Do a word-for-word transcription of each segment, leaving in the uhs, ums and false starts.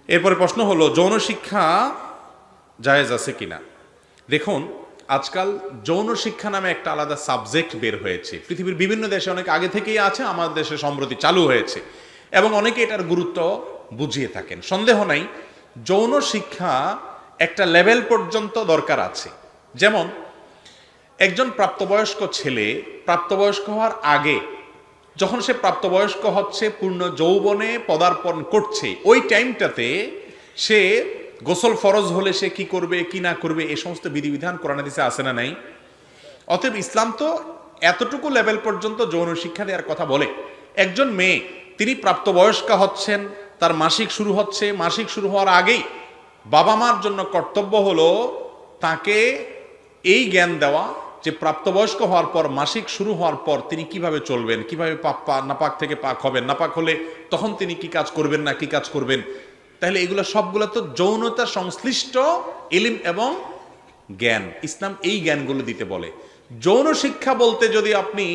এরপরে প্রশ্ন হলো যৌন শিক্ষা জায়েজ আছে কিনা। দেখুন, আজকাল যৌন শিক্ষা নামে একটা আলাদা সাবজেক্ট বের হয়েছে, পৃথিবীর বিভিন্ন দেশে অনেক আগে থেকেই আছে, আমাদের দেশে সম্প্রতি চালু হয়েছে এবং অনেকে এটার গুরুত্ব বুঝিয়ে থাকেন। সন্দেহ নাই যৌন শিক্ষা একটা লেভেল পর্যন্ত দরকার আছে। যেমন একজন প্রাপ্তবয়স্ক ছেলে প্রাপ্তবয়স্ক হওয়ার আগে, যখন সে প্রাপ্তবয়স্ক হচ্ছে, পূর্ণ যৌবনে পদার্পণ করছে, ওই টাইমটাতে সে গোসল ফরজ হলে সে কি করবে কি না করবে এই সমস্ত বিধিবিধান কোরআন হাদিসে আছে না নাই? অতএব ইসলাম তো এতটুকু লেভেল পর্যন্ত যৌন শিক্ষা দেওয়ার কথা বলে। একজন মেয়ে তিনি প্রাপ্তবয়স্কা হচ্ছেন, তার মাসিক শুরু হচ্ছে, মাসিক শুরু হওয়ার আগেই বাবা মার জন্য কর্তব্য হলো তাকে এই জ্ঞান দেওয়া যে প্রাপ্তবয়স্ক হওয়ার পর, মাসিক শুরু হওয়ার পর তিনি কিভাবে চলবেন, কিভাবে পাপ পা নাপাক থেকে পাক হবেন, নাপাক হলে তখন তিনি কি কাজ করবেন না কি কাজ করবেন। তাহলে এগুলো সবগুলো তো যৌনতা সংশ্লিষ্ট ইলম এবং জ্ঞান। ইসলাম এই জ্ঞানগুলো দিতে বলে। যৌন শিক্ষা বলতে যদি আপনি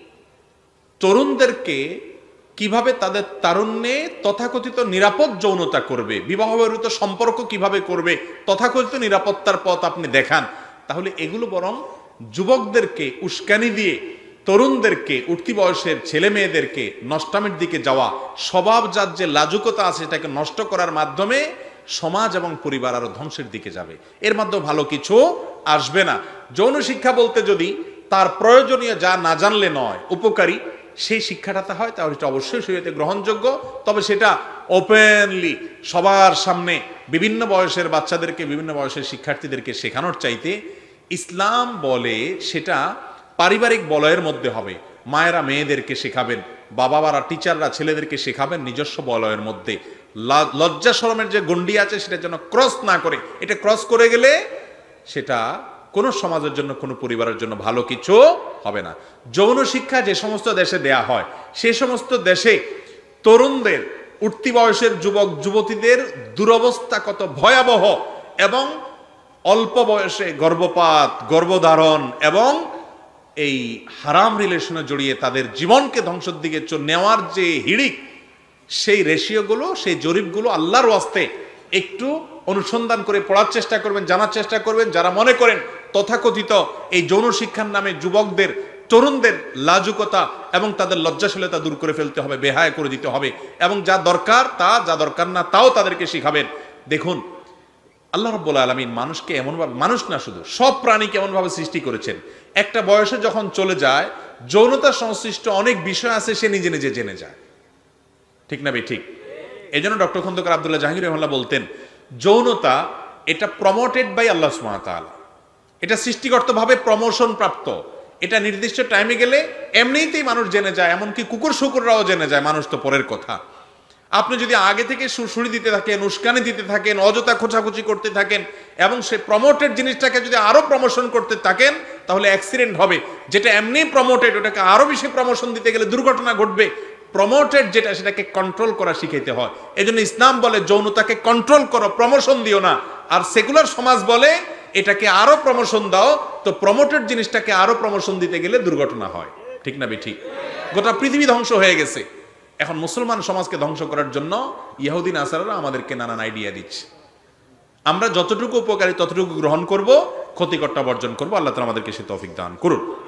তরুণদেরকে কিভাবে তাদের তারুণ্যে তথাকথিত নিরাপদ যৌনতা করবে, বিবাহ বহির্ভূত সম্পর্ক কিভাবে করবে, তথাকথিত নিরাপত্তার পথ আপনি দেখান, তাহলে এগুলো বরং যুবকদেরকে উস্কানি দিয়ে তরুণদেরকে, উঠতি বয়সের ছেলে মেয়েদেরকে নষ্টামের দিকে যাওয়া, স্বভাবজাত যে লাজুকতা আছে সেটাকে নষ্ট করার মাধ্যমে সমাজ এবং পরিবার আরো ধ্বংসের দিকে যাবে। এর মাধ্যমে ভালো কিছু আসবে না। যৌন শিক্ষা বলতে যদি তার প্রয়োজনীয় যা না জানলে নয়, উপকারী সেই শিক্ষাটা হয়, তাহলে এটা অবশ্যই শরীয়তে গ্রহণযোগ্য। তবে সেটা ওপেনলি সবার সামনে বিভিন্ন বয়সের বাচ্চাদেরকে, বিভিন্ন বয়সের শিক্ষার্থীদেরকে শেখানোর চাইতে ইসলাম বলে সেটা পারিবারিক বলয়ের মধ্যে হবে। মায়েরা মেয়েদেরকে শেখাবেন, বাবা মারা টিচাররা ছেলেদেরকে শেখাবেন নিজস্ব বলয়ের মধ্যে। লজ্জা শরমের যে গণ্ডি আছে সেটা যেন ক্রস না করে। এটা ক্রস করে গেলে সেটা কোনো সমাজের জন্য, কোনো পরিবারের জন্য ভালো কিছু হবে না। যৌন শিক্ষা যে সমস্ত দেশে দেয়া হয়, সে সমস্ত দেশে তরুণদের, উঠতি বয়সের যুবক যুবতীদের দুরবস্থা কত ভয়াবহ, এবং অল্প বয়সে গর্ভপাত, গর্ভধারণ এবং এই হারাম রিলেশনে জড়িয়ে তাদের জীবনকে ধ্বংসের দিকে নেওয়ার যে হিড়িক, সেই রেশিওগুলো, সেই জরিপগুলো আল্লাহর ওয়াস্তে একটু অনুসন্ধান করে পড়ার চেষ্টা করবেন, জানার চেষ্টা করবেন। যারা মনে করেন তথাকথিত এই যৌন শিক্ষার নামে যুবকদের, তরুণদের লাজুকতা এবং তাদের লজ্জাশীলতা দূর করে ফেলতে হবে, বেহায়া করে দিতে হবে, এবং যা দরকার তা, যা দরকার না তাও তাদেরকে শিখাবেন। দেখুন, আল্লাহ রাব্বুল আলামিন মানুষকে এমনভাবে, মানুষ না শুধু সব প্রাণীকে এমনভাবে সৃষ্টি করেছেন, একটা বয়সে যখন চলে যায় যৌনতা সংশ্লিষ্ট অনেক বিষয় আছে সে নিজে নিজে জেনে যায়। ঠিক না ভাই? ঠিক। এই জন্য ডক্টর খন্দকার আব্দুল্লাহ জাহাঙ্গীর রহমাল্লাহ বলতেন, যৌনতা এটা প্রমোটেড বাই আল্লাহ সুবহানাহু ওয়া তাআলা, এটা সৃষ্টিগতভাবে প্রমোশন প্রাপ্ত। এটা নির্দিষ্ট টাইমে গেলে এমনিতেই মানুষ জেনে যায়, এমনকি কুকুর শুকুররাও জেনে যায়, মানুষ তো পরের কথা। আপনি যদি আগে থেকে সুড়সুড়ি দিতে থাকেন, উস্কানি দিতে থাকেন, অযথা খোঁচাখুচি করতে থাকেন এবং সে প্রমোটেড জিনিসটাকে যদি আরো প্রমোশন করতে থাকেন, তাহলে অ্যাক্সিডেন্ট হবে। যেটা এমনি প্রমোটেড, ওটাকে আরো বেশি প্রমোশন দিতে গেলে দুর্ঘটনা ঘটবে। প্রমোটেড যেটা, সেটাকে কন্ট্রোল করা শিখাইতে হয়। এই জন্য ইসলাম বলে যৌনতাকে কন্ট্রোল করো, প্রমোশন দিও না। আর সেকুলার সমাজ বলে এটাকে আরো প্রমোশন দাও। তো প্রমোটেড জিনিসটাকে আরো প্রমোশন দিতে গেলে দুর্ঘটনা হয়। ঠিক না ভাই? ঠিক। গোটা পৃথিবী ধ্বংস হয়ে গেছে। এখন মুসলমান সমাজকে ধ্বংস করার জন্য ইহুদি নাসারারা আমাদেরকে নানান আইডিয়া দিচ্ছে। আমরা যতটুকু উপকারী ততটুকু গ্রহণ করব, ক্ষতিকরটা বর্জন করব। আল্লাহ তাআলা আমাদেরকে সে তৌফিক দান করুন।